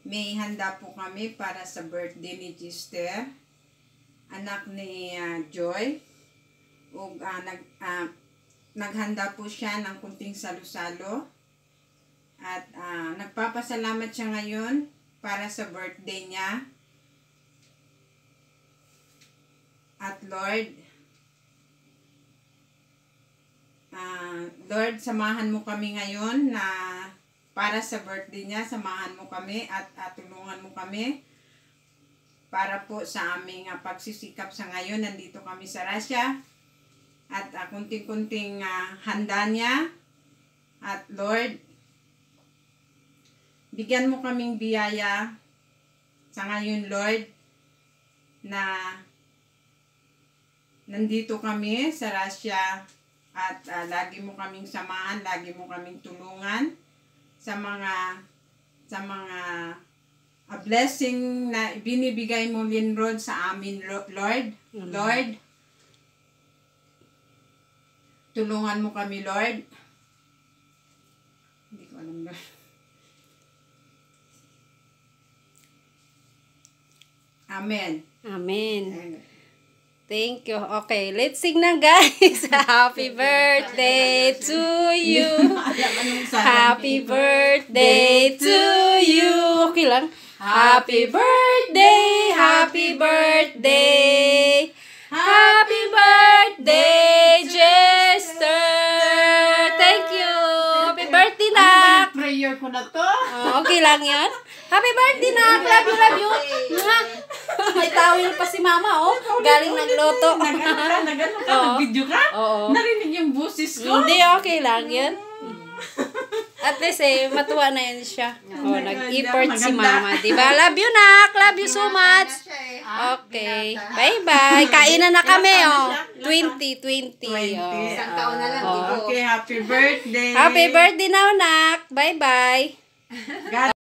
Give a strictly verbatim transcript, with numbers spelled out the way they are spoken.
may handa po kami para sa birthday ni Gister, anak ni uh, Joy. O, uh, nag, uh, naghanda po siya ng kunting salo-salo. At uh, nagpapasalamat siya ngayon para sa birthday niya. At Lord, uh, Lord, samahan mo kami ngayon na para sa birthday niya, samahan mo kami at uh, tulungan mo kami para po sa aming uh, pagsisikap sa ngayon. Nandito kami sa Russia at uh, kunting-kunting uh, handa niya. At Lord, bigyan mo kaming biyaya sa ngayon, Lord, na nandito kami sa Russia at uh, lagi mo kaming samahan, lagi mo kaming tulungan sa mga sa mga uh, blessing na binibigay mo, Linrod, sa amin, Lord. Mm-hmm. Lord, tulungan mo kami, Lord. Hindi ko alam, Lord. Amen. Amen. Amen. Thank you. Okay, let's sing na, guys. Happy birthday to you. Happy birthday to you. Okay lang. Happy birthday, happy birthday. Happy birthday, Jester. Thank you. Happy birthday, nak. Prayer ko na to. Oh, okay lang yan. Happy birthday, nak. Love you, love you. May tawil pa si mama, oh. Galing nagluto. Nag-ano ka? Nag-ano ka? Nag-video ka? Oo. Narinig yung boses ko? Hindi, okay lang yan. At least eh, matuwa na yun siya. Oh, nag-effort si mama. Diba? Love you, nak. Love you so much. Okay. Bye-bye. Kainan na kami, oh. twenty, twenty. Isang taon na lang. Okay, happy birthday. Happy birthday now, nak. Bye-bye.